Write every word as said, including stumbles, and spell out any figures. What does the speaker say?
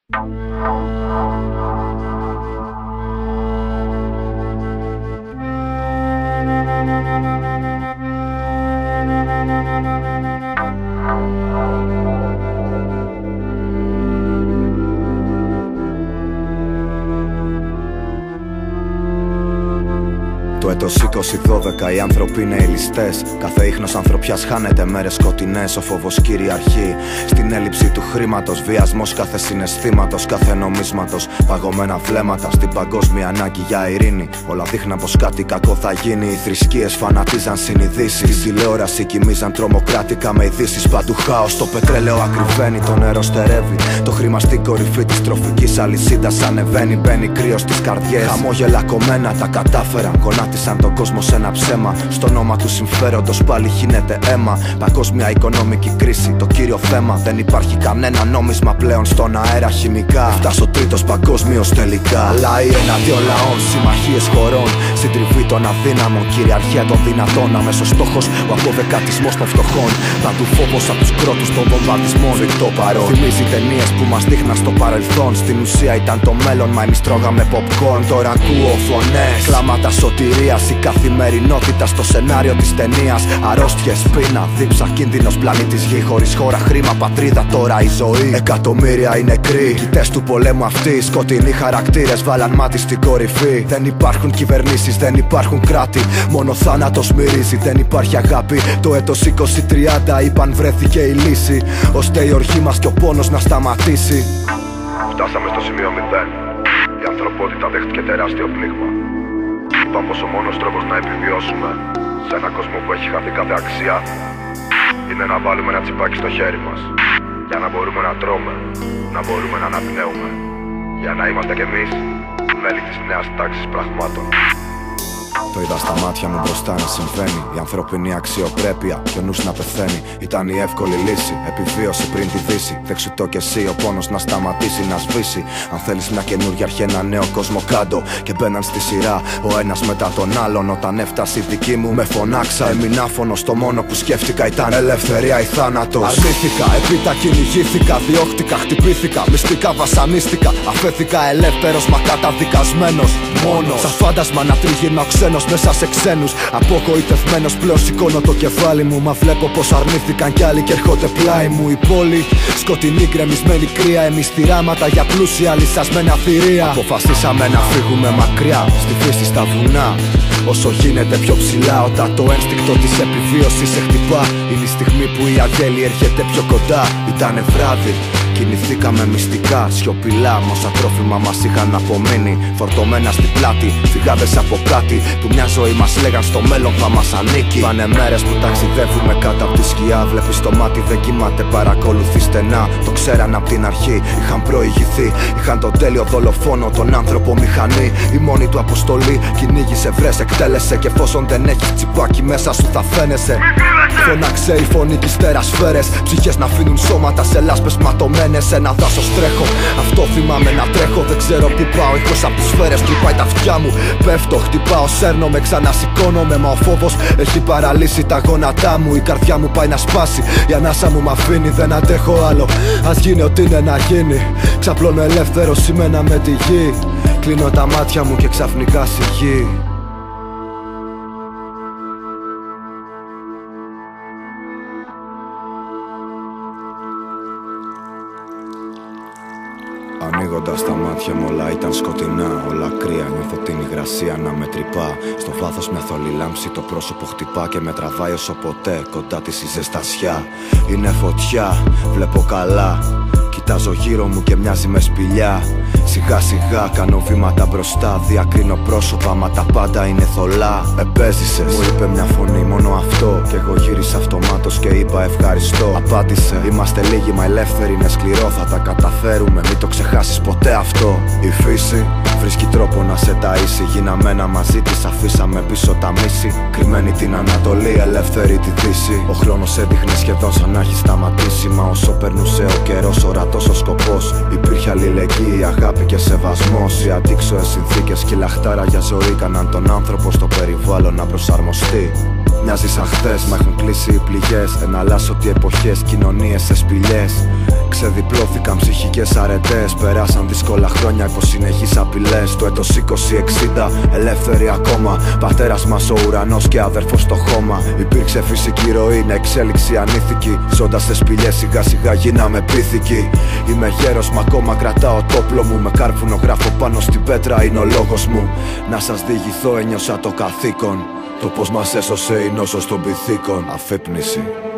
Το έτος είκοσι δώδεκα οι άνθρωποι είναι οι ληστές. Κάθε ίχνος ανθρωπιάς χάνεται μέρες σκοτεινές. Ο φόβος κυριαρχεί στην έλλειψη του χρήματος. Βιασμός κάθε συναισθήματος, κάθε νομίσματος. Παγωμένα βλέμματα στην παγκόσμια ανάγκη για ειρήνη. Όλα δείχναν πως κάτι κακό θα γίνει. Οι θρησκείες φανατίζαν συνειδήσεις. Στη τηλεόραση κοιμίζαν τρομοκρατικά με ειδήσεις. Παντού χάος, το πετρέλαιο ακριβένει. Το νερό στερεύει. Το χρήμα στην κορυφή της τροφικής αλυσίδας ανεβαίνει. Μπαίνει κρύο στις καρδιές. Χαμόγελα κομμένα τα κατάφεραν. Γονάτισαν τον κόσμο σε ένα ψέμα. Στο όνομα του συμφέροντος πάλι χύνεται αίμα. Παγκόσμια οικονομική κρίση, το κύριο θέμα. Δεν υπάρχει κανένα νόμισμα πλέον στον αέρα χημικά. Έφτασε ο τρίτος παγκόσμιος τελικά. Αλλά οι εναντίον λαών, συμμαχίες χωρών. Συντριβή των αδύναμων, κυριαρχία των δυνατών. Αμέσως στόχος ο αποδεκατισμός των φτωχών. Παντού φόβος από τους κρότους των βομβαρδισμών. Φρικτό παρόν. Θυμίζει ταινίες που μας δείχναν στο παρελθόν. Στην ουσία ήταν το μέλλον, μα εμείς τρώγαμε popcorn. Τώρα ακούω φωνές, κλάματα σωτηρίας. Η καθημερινότητα στο σενάριο της ταινίας. Αρρώστιες, πείνα, δίψα, κίνδυνος πλανήτης γη. Χωρίς χώρα, χρήμα, πατρίδα, τώρα η ζωή. Εκατομμύρια οι νεκροί, κοιτές του πολέμου αυτοί. Σκοτεινοί χαρακτήρες βάλαν μάτι στην κορυφή. Δεν υπάρχουν κυβερνήσεις, δεν υπάρχουν κράτη. Μόνο θάνατος μυρίζει, δεν υπάρχει αγάπη. Το έτος είκοσι τριάντα είπαν βρέθηκε η λύση, ώστε η οργή μας και ο πόνος να σταματήσει. Φτάσαμε στο σημείο μηδέν. Η ανθρωπότητα δέχτηκε τεράστιο πλήγμα. Είπα πως ο μόνος τρόπος να επιβιώσουμε σε έναν κόσμο που έχει χαθεί κάθε αξία είναι να βάλουμε ένα τσιπάκι στο χέρι μας, για να μπορούμε να τρώμε, να μπορούμε να αναπνέουμε, για να είμαστε κι εμείς μέλη της νέας τάξης πραγμάτων. Το είδα στα μάτια μου μπροστά να συμβαίνει. Η ανθρώπινη αξιοπρέπεια και ο νους να πεθαίνει. Ήταν η εύκολη λύση, επιβίωση πριν τη δύση. Δέξου το κι εσύ ο πόνος να σταματήσει, να σβήσει. Αν θέλεις μια καινούργια αρχή, ένα νέο κόσμο κάτω. Και μπαίναν στη σειρά ο ένας μετά τον άλλον. Όταν έφτασε η δική μου με φωνάξα. Έμεινα άφωνος, το μόνο που σκέφτηκα ήταν ελευθερία ή θάνατος. Αρνήθηκα, επίτα κυνηγήθηκα, διώχτηκα, χτυπήθηκα. Μυστικά βασανίστηκα, αφέθηκα ελεύθερος μα καταδικασμένος. Μόνο σαν φάντασμα να τριγυρνάω ξένος μέσα σε ξένους. Απογοητευμένος πλέον σηκώνω το κεφάλι μου. Μα βλέπω πως αρνήθηκαν κι άλλοι και έρχονται πλάι μου. Η πόλη σκοτεινή, γκρεμισμένη κρύα. Εμείς θυράματα για πλούσια λυσασμένα θηρία. Αποφασίσαμε να φύγουμε μακριά, στη φύση στα βουνά. Όσο γίνεται πιο ψηλά, όταν το ένστικτο της επιβίωσης σε χτυπά. Είναι η στιγμή που η αγέλη έρχεται πιο κοντά. Ήτανε βράδυ, κινηθήκαμε μυστικά, σιωπηλά. Μ' όσα τρόφιμα μας είχαν απομείνει, φορτωμένα στην πλάτη, φυγάδες από κάτι που μια ζωή μας λέγαν στο μέλλον θα μας ανήκει. Πάνε μέρες που ταξιδεύουμε κάτω από τη σκιά. Βλέπεις το μάτι δεν κοιμάται, παρακολουθεί στενά. Το ξέραν απ' την αρχή, είχαν προηγηθεί. Είχαν τον τέλειο δολοφόνο, τον άνθρωπο μηχανή. Η μόνη του αποστολή, κυνήγησε, βρες, εκτέλεσε. Και εφόσον δεν έχεις τσιπάκι μέσα σου θα φαίνεσαι. Φώναξε η φωνή της τερασφαίρες. Ψυχές να αφήνουν σώματα σε λάσπες ματωμένες. Σε ένα δάσος τρέχω, αυτό θυμάμαι να τρέχω. Δεν ξέρω που πάω, εκτός από τις σφαίρες τρυπάει τα αυτιά μου. Πέφτω, χτυπάω, σέρνομαι, ξανασηκώνομαι. Μα ο φόβος έχει παραλύσει τα γόνατά μου. Η καρδιά μου πάει να σπάσει, η ανάσα μου μ' αφήνει. Δεν αντέχω άλλο, ας γίνει ό,τι είναι να γίνει. Ξαπλώνω ελεύθερος σημαίνα με τη γη. Κλείνω τα μάτια μου και ξαφνικά σιγή. Ανοίγοντας τα μάτια μου όλα ήταν σκοτεινά, όλα κρύα. Νιώθω την υγρασία να με τρυπά. Στο βάθος μια θολή λάμψη το πρόσωπο χτυπά και με τραβάει όσο ποτέ κοντά της η ζεστασιά. Είναι φωτιά, βλέπω καλά. Κοιτάζω γύρω μου και μοιάζει με σπηλιά. Σιγά σιγά κάνω βήματα μπροστά. Διακρίνω πρόσωπα μα τα πάντα είναι θολά. Επέζησες, μου είπε μια φωνή μόνο αυτό. Κι εγώ γύρισα αυτομάτως και είπα ευχαριστώ. Απάντησε, είμαστε λίγοι μα ελεύθεροι είναι σκληρό. Θα τα καταφέρουμε, μην το ξεχάσεις ποτέ αυτό. Η φύση βρίσκει τρόπο να σε ταΐσει. Γίναμε ένα μαζί της, αφήσαμε πίσω τα μίση. Κρυμμένη την Ανατολή, ελεύθερη τη Δύση. Ο χρόνος έδειχνε σχεδόν σαν να έχει σταματήσει. Μα όσο περνούσε ο καιρός, ορατός ο σκοπός. Υπήρχε αλληλεγγύη, αγάπη και σεβασμός. Οι αντίξωες συνθήκες και η λαχτάρα για ζωή κάναν τον άνθρωπο στο περιβάλλον να προσαρμοστεί. Μοιάζει σαν χθες, μα έχουν κλείσει οι πληγές. Εναλλάσσονται οι εποχές, κοινωνίες σε σπηλιές. Ξεδιπλώθηκαν ψυχικές αρετές. Περάσαν δύσκολα χρόνια υπό συνεχείς απειλές. Το έτος είκοσι εξήντα, ελεύθεροι ακόμα. Πατέρας μας ο ουρανός και αδερφός στο χώμα. Υπήρξε φυσική ροή, είναι εξέλιξη ανήθικη. Ζώντας σε σπηλιές σιγά σιγά γίναμε πίθηκοι. Είμαι γέρος μα ακόμα κρατάω το όπλο μου. Με κάρβουνο γράφω πάνω στην πέτρα, είναι ο λόγος μου. Να σας διηγηθώ, ένιωσα το καθήκον. Το πως μας έσωσε η νόσος των πυθίκων. Αφύπνιση.